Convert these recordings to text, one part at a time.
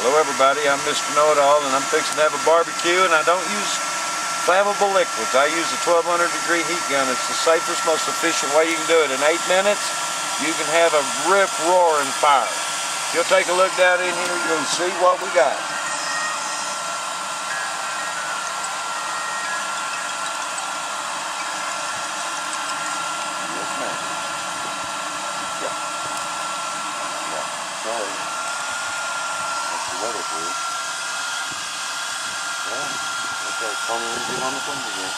Hello everybody, I'm Mr. Know-It-All and I'm fixing to have a barbecue, and I don't use flammable liquids. I use a 1200 degree heat gun. It's the safest, most efficient way you can do it. In 8 minutes, you can have a rip-roaring fire. If you'll take a look down in here, you'll see what we got. Yes, ma'am. Yeah. Sorry. That's the weather for you. Well, okay, Tony, let me get on the thing again.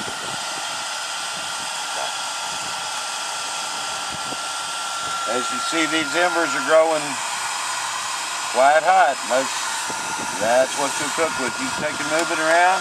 As you see, these embers are growing quite hot. That's what you'll cook with. You take and move it around.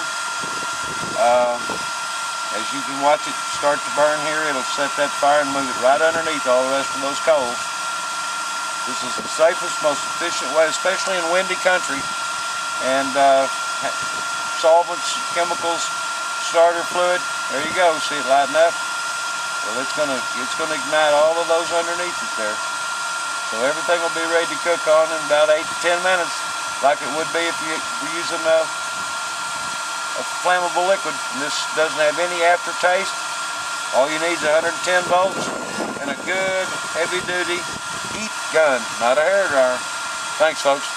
As you can watch it start to burn here, it'll set that fire and move it right underneath all the rest of those coals. This is the safest, most efficient way, especially in windy country. And solvents, chemicals, starter fluid, there you go. See it lighting up? Well, it's gonna ignite all of those underneath it there. So everything will be ready to cook on in about 8 to 10 minutes, like it would be if you were using a flammable liquid. And this doesn't have any aftertaste. All you need is 110 volts and a good heavy-duty heat gun, not a hair dryer. Thanks, folks.